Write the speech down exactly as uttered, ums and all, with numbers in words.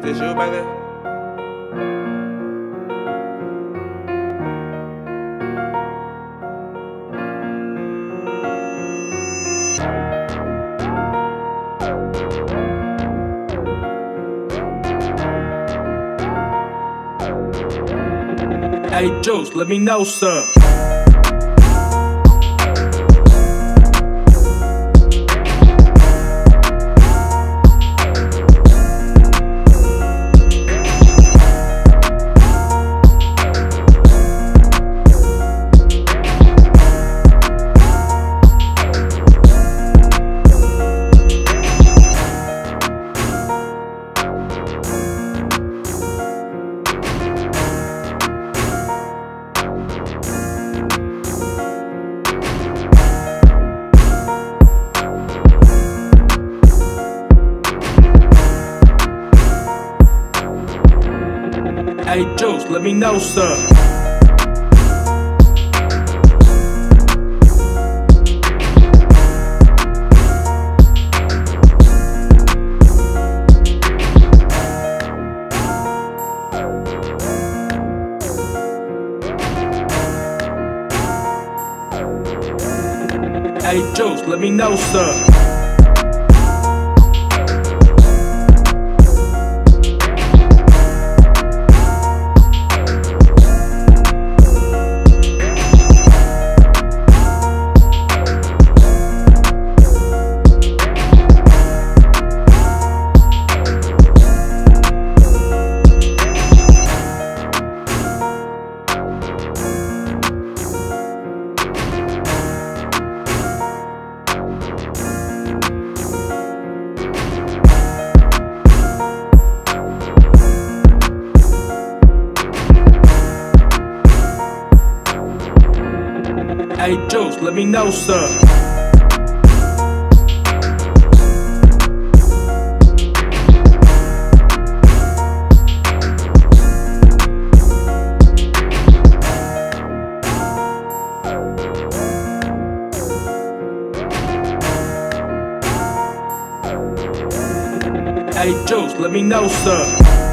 This you back there? Hey Juce, let me know some. Hey Juce, let me know some. Hey Juce, let me know some. Hey Juce, let me know some. Hey Juce, let me know some.